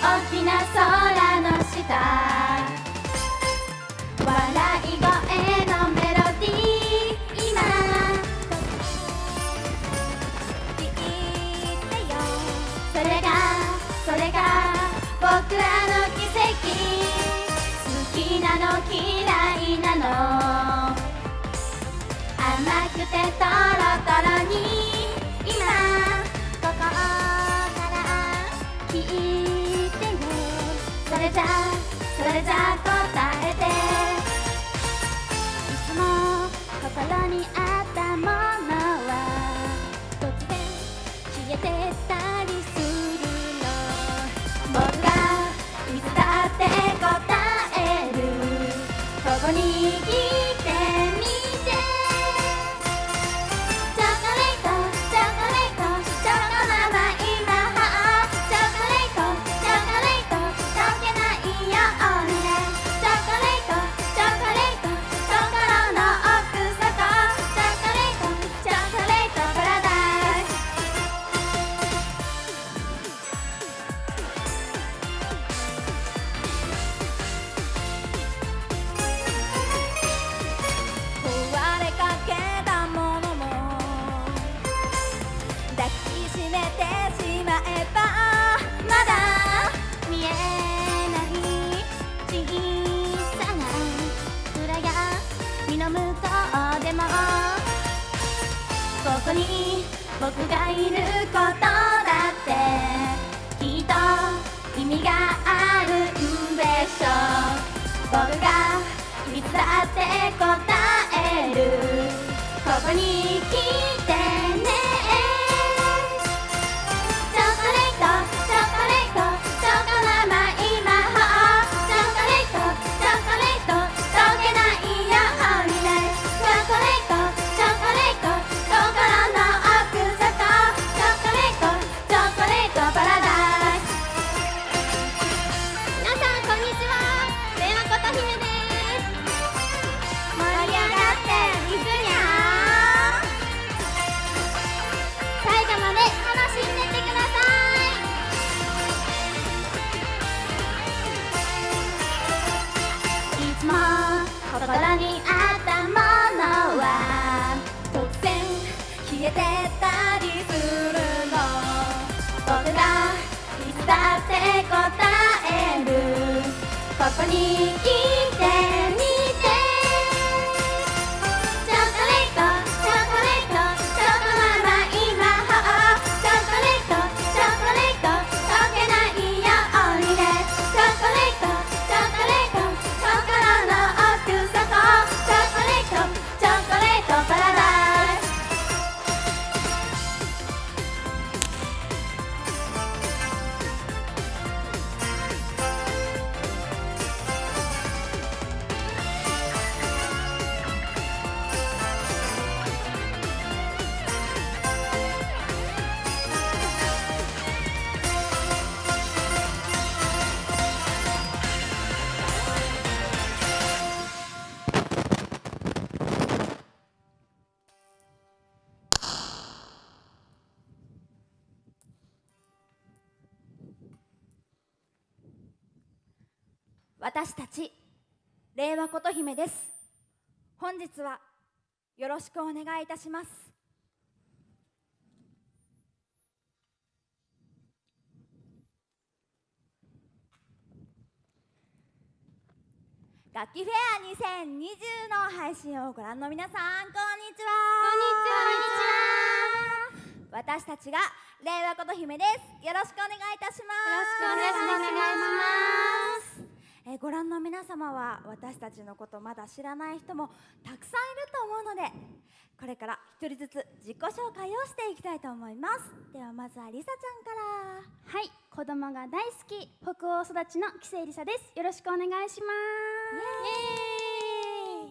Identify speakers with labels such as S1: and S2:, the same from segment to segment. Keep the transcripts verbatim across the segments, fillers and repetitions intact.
S1: 大きな空の下、笑い声のメロディー、今聞いてよ。それがそれが僕らの奇跡。好きなの嫌いなの、甘くてトロトロに、今ここから聞いてよ。それじゃそれじゃ答えて。いつも心にあったものは突然消えてったりするの。僕がいつだって答える。ここに来てみて。チョコレートチョコレートチョコの甘い魔法。チョコレートチョコレート溶けないようにね。チョコレートチョコレート心の奥底。チョコレートチョコレートパラダイス。壊れかけたものも抱きしめてしまえば、まだ見えない小さな暗闇の向こうでも、ここに僕がいることだってきっと意味があるんでしょう。僕がいつだって答える。ここに来てね。チョコレートチョコレートチョコの甘い魔法。チョコレートチョコレート溶けないようにね。チョコレートチョコレート心の奥底。チョコレートチョコレートパラダイス。皆さんこんにちは、れいわことひめです。盛り上がっていくにゃー。最後まで楽しんでってください。いつも心にあったものは突然消えてったりするの。僕がいつだって答える。ここに来てみて。チョコレートチョコレートチョコの甘い魔法。チョコレートチョコレート溶けないようにね。チョコレートチョコレート心の奥底。チョコレートチョコレートパラダイス。私たちれいわことひめです。本日はよろしくお願いいたします。楽器フェアにせんにじゅうの配信をご覧の皆さん、こんにちは。こんにちは。私たちがれいわことひめです。よろしくお願いいたします。
S2: よろしくお願いします。
S1: えーご覧の皆様は私たちのことまだ知らない人もたくさんいると思うので、これから一人ずつ自己紹介をしていきたいと思います。ではまずはりさちゃんから。
S2: はい、子供が大好き、北欧育ちの木瀬りさです。よろしくお願いします。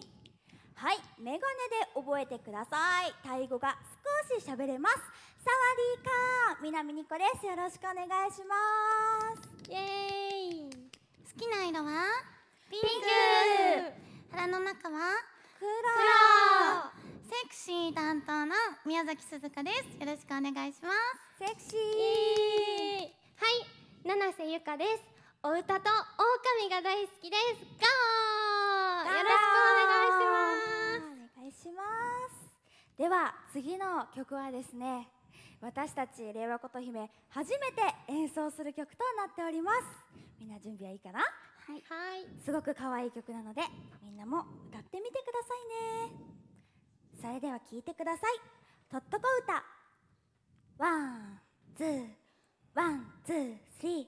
S1: イエーイ。はい、メガネで覚えてください。タイ語が少し喋れます。サワディーカー、南にこです。よろしくお願いします。
S2: イエーイ。
S3: 好きな色は
S2: ピンク。
S3: 腹の中は
S1: 黒。
S3: セクシー担当の宮崎すずかです。よろしくお願いします。
S1: セクシー。
S2: はい、
S4: 七瀬ゆかです。お歌と狼が大好きです。ゴー。よろしくお願いします。
S2: お願いします。では次の曲はですね、私たち令和琴姫初めて演奏する曲となっております。みんな準備はいいかな？はい、はい。すごく可愛い曲なのでみんなも歌ってみてくださいね。それでは聴いてください。とっとこ歌。ワン、ツー、ワン、ツー、スリー。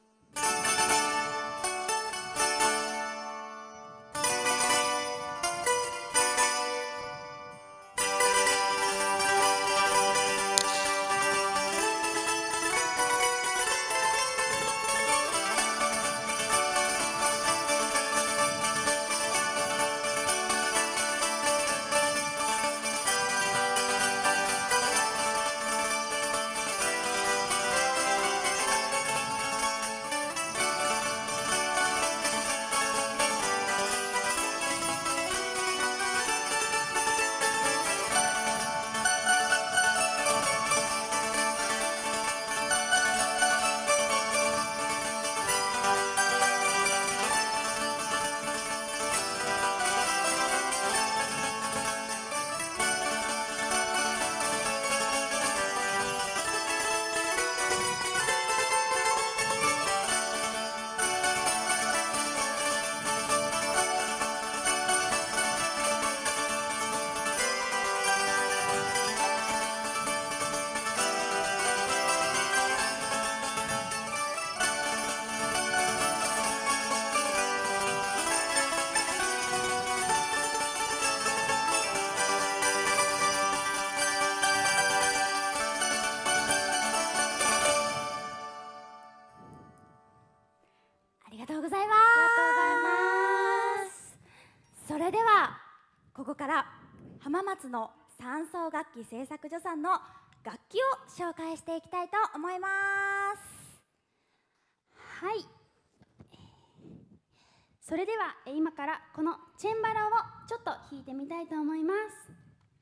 S2: ありがとうございます。それではここから浜松の三奏楽器製作所さんの楽器を紹介していきたいと思います。
S5: はい、それでは今からこのチェンバロをちょっと弾いてみたいと思います。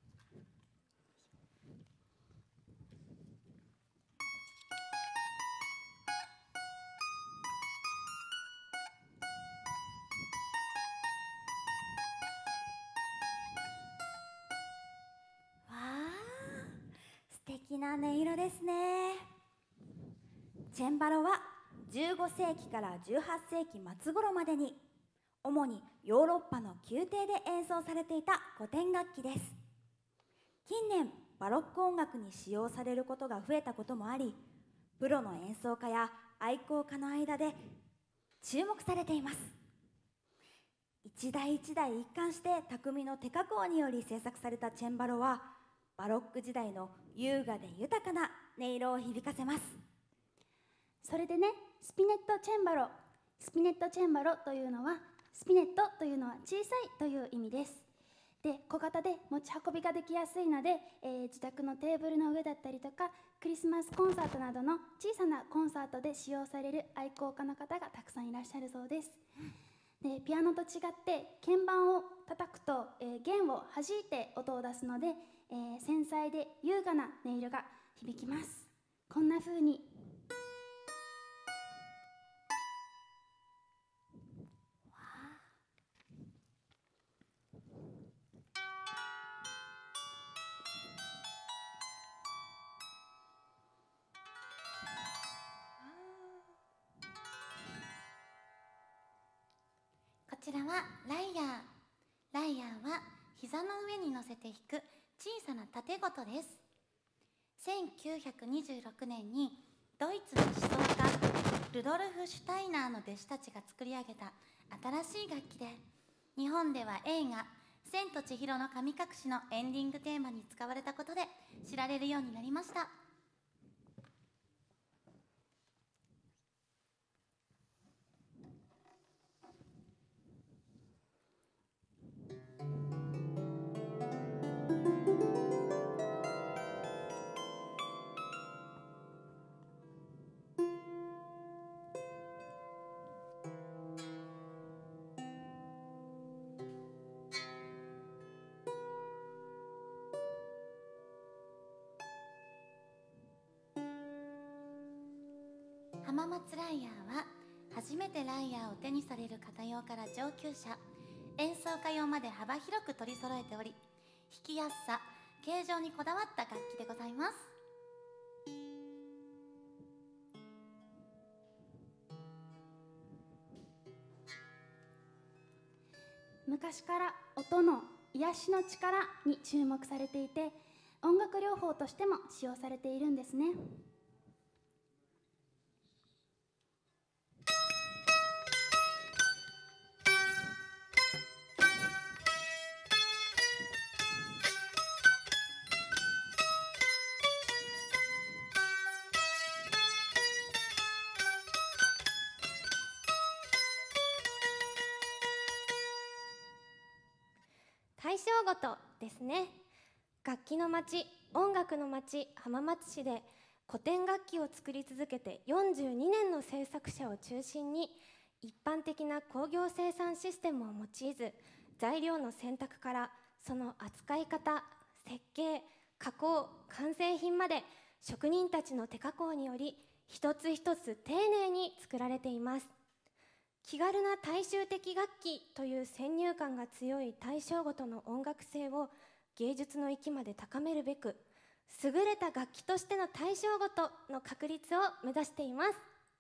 S2: 素敵な音色ですね。チェンバロはじゅうごせいきからじゅうはっせいきまつ頃までに主にヨーロッパの宮廷で演奏されていた古典楽器です。近年バロック音楽に使用されることが増えたこともあり、プロの演奏家や愛好家の間で注目されています。一台一台一貫して匠の手加工により制作されたチェンバロはバロック時代の優雅で豊かな音色を響かせます。
S5: それでね、スピネットチェンバロ、スピネットチェンバロというのは、スピネットというのは小さいという意味です。で、小型で持ち運びができやすいので、えー、自宅のテーブルの上だったりとか、クリスマスコンサートなどの小さなコンサートで使用される愛好家の方がたくさんいらっしゃるそうです。で、ピアノと違って鍵盤を叩くと、えー、弦を弾いて音を出すので、えー、繊細で優雅な音色が響きます。こんな風に
S3: こちらはライヤー。ライヤーは膝の上に乗せて弾く小さな盾琴です。せんきゅうひゃくにじゅうろくねんにドイツの思想家ルドルフ・シュタイナーの弟子たちが作り上げた新しい楽器で、日本では映画「千と千尋の神隠し」のエンディングテーマに使われたことで知られるようになりました。 浜松ライヤーは初めてライヤーを手にされる方用から上級者、演奏家用まで幅広く取り揃えており、弾きやすさ、形状にこだわった楽器でございます。
S5: 昔から音の癒しの力に注目されていて、音楽療法としても使用されているんですね。
S4: 大正ごとですね。楽器の町、音楽の町浜松市で古典楽器を作り続けてよんじゅうにねんの制作者を中心に、一般的な工業生産システムを用いず、材料の選択からその扱い方、設計、加工、完成品まで職人たちの手加工により一つ一つ丁寧に作られています。気軽な大衆的楽器という先入観が強い大正琴の音楽性を芸術の域まで高めるべく、優れた楽器としての大正琴の確立を目指しています。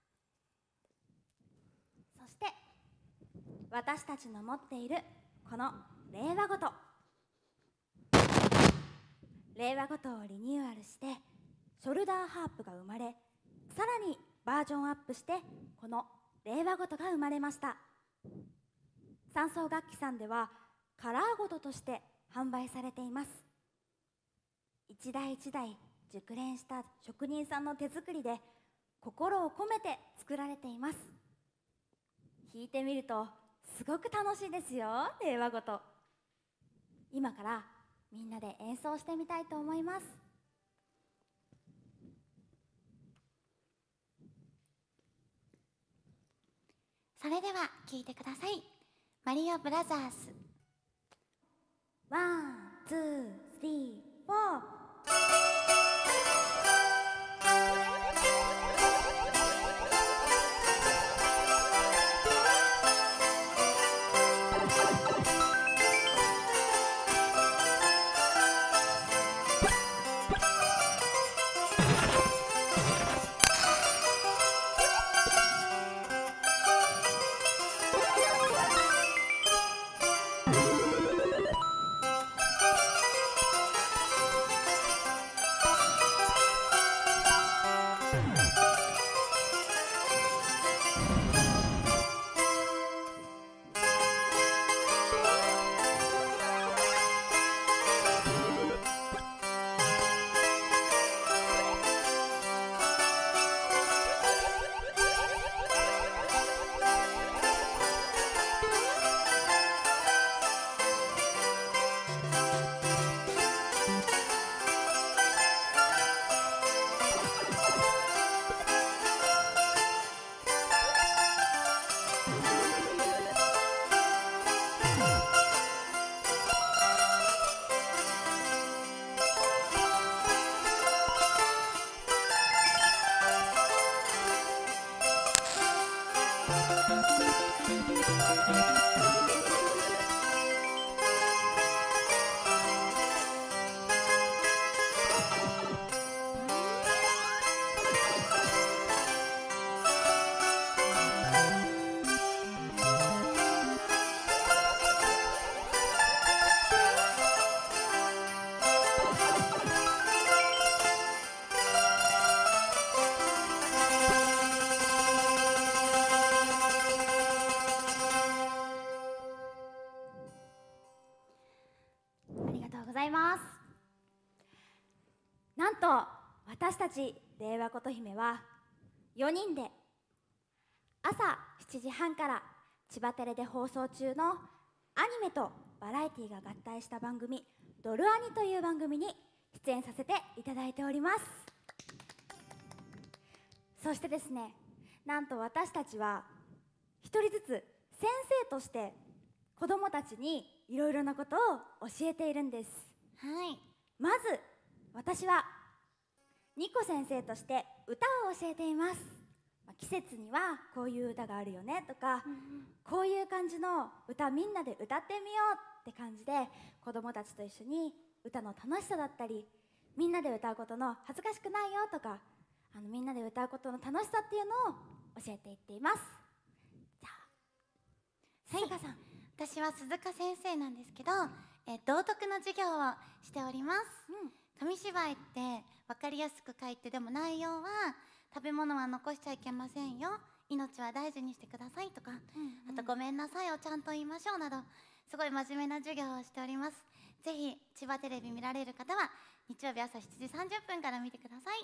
S2: そして私たちの持っているこの令和琴、令和琴をリニューアルしてショルダーハープが生まれ、さらにバージョンアップしてこの令和琴が生まれました。三奏楽器さんではカラー琴として販売されています。一台一台熟練した職人さんの手作りで心を込めて作られています。弾いてみるとすごく楽しいですよ、令和琴。今からみんなで演奏してみたいと思います。
S3: それでは聴いてください。マリオブラザーズ。
S2: ワン、ツー、スリー、フォー。なんと私たち令和琴姫はよにんで朝しちじはんから千葉テレで放送中のアニメとバラエティが合体した番組「ドルアニ」という番組に出演させていただいております。そしてですね、なんと私たちは一人ずつ先生として子どもたちにいろいろなことを教えているんです。
S3: はい。
S2: まず私はニコ先生として歌を教えています。 まあ季節にはこういう歌があるよねとか、こういう感じの歌みんなで歌ってみようって感じで子どもたちと一緒に歌の楽しさだったり、みんなで歌うことの恥ずかしくないよとか、あのみんなで歌うことの楽しさっていうのを教えていっています。じゃあ鈴鹿さん。
S3: 私は鈴鹿先生なんですけど、えー道徳の授業をしております。
S2: うん
S3: 紙芝居って分かりやすく書いて、でも内容は食べ物は残しちゃいけませんよ、命は大事にしてくださいとか、あとごめんなさいをちゃんと言いましょうなど、すごい真面目な授業をしております。ぜひ千葉テレビ見られる方は日曜日朝しちじさんじゅっぷんから見てください。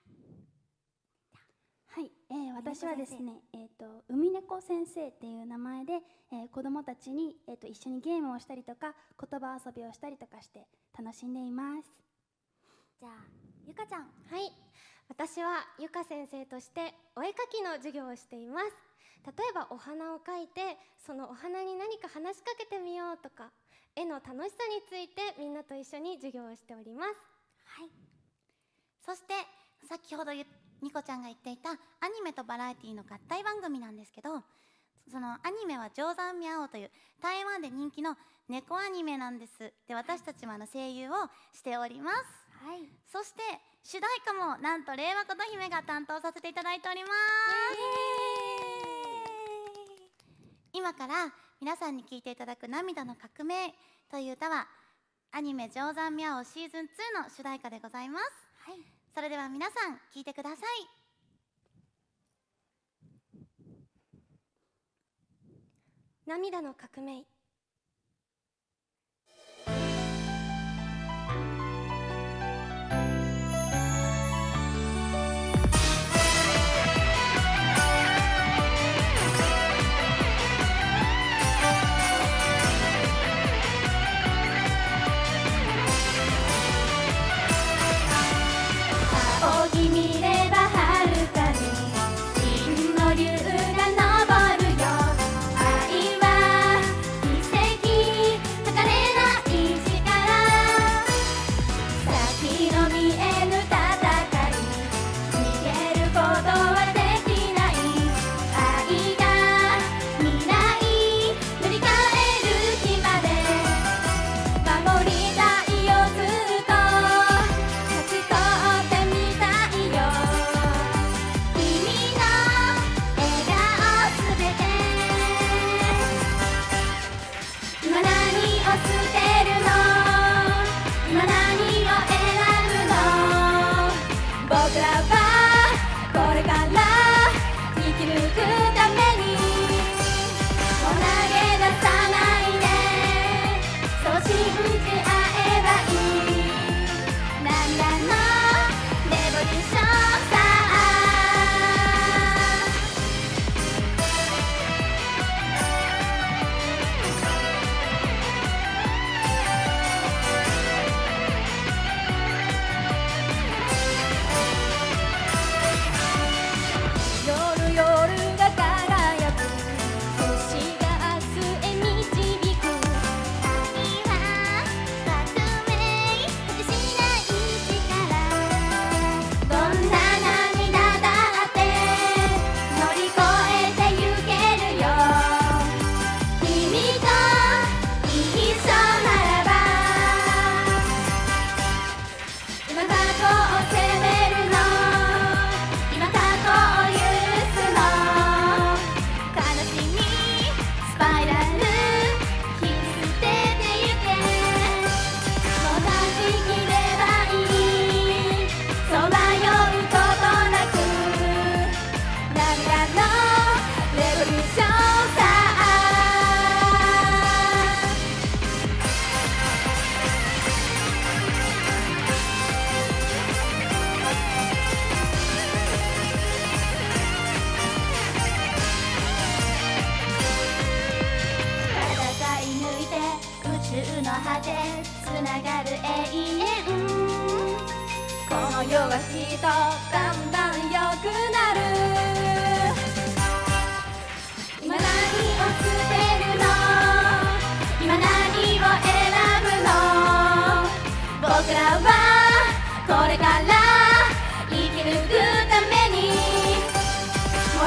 S5: はい、えー私はですね、えっ、と海猫先生っていう名前で、えー子どもたちに、えー、と一緒にゲームをしたりとか言葉遊びをしたりとかして楽しんでいます。
S2: じゃあゆかちゃん。
S4: はい、私はゆか先生としてお絵かきの授業をしています。例えばお花を描いて、そのお花に何か話しかけてみようとか、絵の楽しさについてみんなと一緒に授業をしております。
S2: はい。
S3: そして先ほどゆニコちゃんが言っていたアニメとバラエティの合体番組なんですけど、そのアニメは「定山ミャオ」という台湾で人気の猫アニメなんです。で、私たちもあの声優をしております。
S2: はい。
S3: そして主題歌もなんと令和琴姫が担当させていただいております。今から皆さんに聴いていただく「涙の革命」という歌はアニメ「定山ミャオ」シーズンツーの主題歌でございます。
S2: はい。
S3: それでは皆さん聴いてください。
S4: 涙の革命。
S1: 仰ぎ見れば遥かに金の竜が昇るよ。愛は奇跡測れない力、先の見えぬ戦い、逃げることはできない。愛が未来塗り替える日まで守りたいよ、ずっと勝ち取ってみたいよ。君の笑顔すべて、今何を捨てるの、今何を選ぶの。僕らはこれから生き抜くためにもう投げ出さないで、そう信じ合えばいい。涙のレボリューションさあ、夜夜が輝く、星が明日へ導く。愛は革命果てしない力、どんな涙だって乗り越えてゆけるよ。君と一緒ならば、今過去を責めるの、今過去を許すの。悲しみスパイラル切り捨ててゆけ、もう断ち切ればいい。そう迷うことなく、涙のレボリューションさあ。戦い抜いて宇宙の果てつながる永遠、この世はきっとだんだん良くなる。今何を捨てるの、今何を選ぶの。僕らはこれから生き抜くためにもう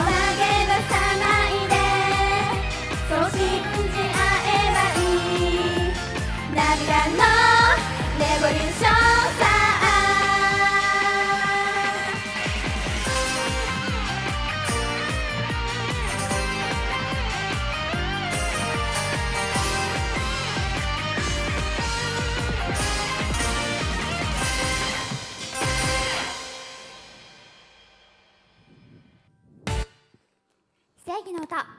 S2: 紀の歌。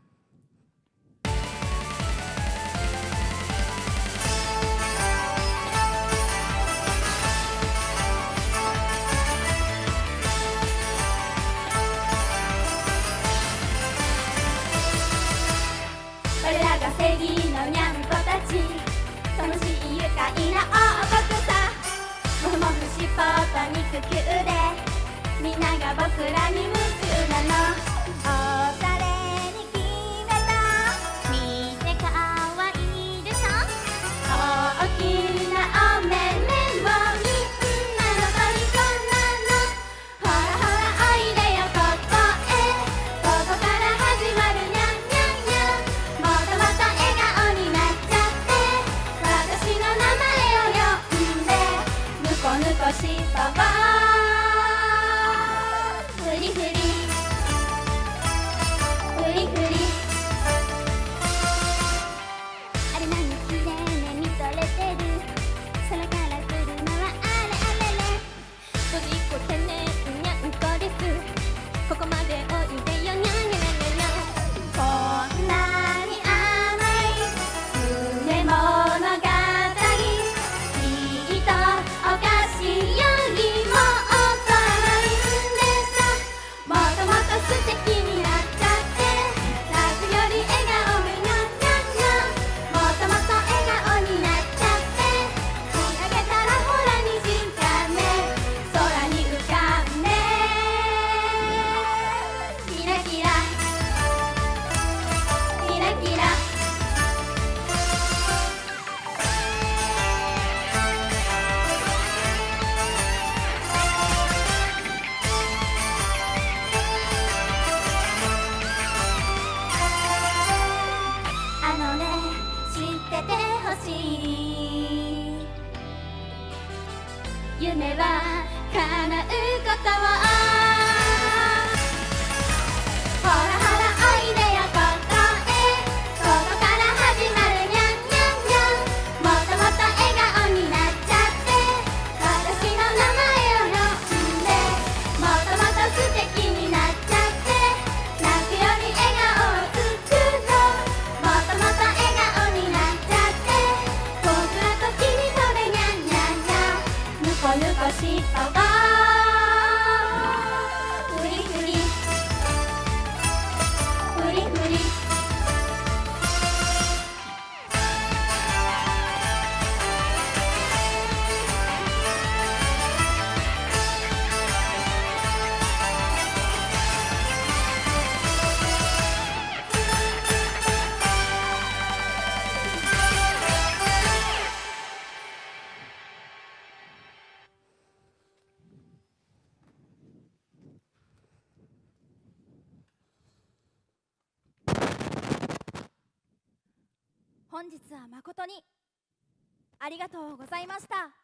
S1: 我らが正義のにゃんこたち、楽しい愉快な王国さ。もふもふしっぽと肉球でみんなが僕らに夢中なの。おしゃれに決めた、見てかわいいでしょ。大きなお目目もみんなの虜なの。ほらほらおいでよここへ、ここから始まるにゃんにゃんにゃん。もっともっと笑顔になっちゃって、私の名前を呼んで、ぬこぬこしっぽをふりふりふりふり。あれなにきれいね見とれてる、空から来るのはあれあれれ。ドジっ子天然にゃんこです、ここまでおいでよにゃんにゃんにゃんにゃん。こんなに甘い夢物語、きっとお菓子よりもっと甘いんでしょ。もっともっと素敵になっちゃって、泣くより笑顔もにゃんにゃんにゃん。もっともっと笑顔になっちゃって、見上げたらほらにじんかんね、空に浮かんでキラキラキラキラ。あのね、知っててほしい、夢は叶うことを。ほらほらおいでよここへ、ここから始まるにゃんにゃんにゃん。もっともっと笑顔になっちゃって、私の名前を呼んで、もっともっと素敵になっちゃって、泣くより笑顔を作ろう。もっともっと笑顔になっちゃって、僕らと君とでにゃんにゃんにゃん。ぬこぬこしっぽをふりふりふりふり。
S2: 本日は誠にありがとうございました。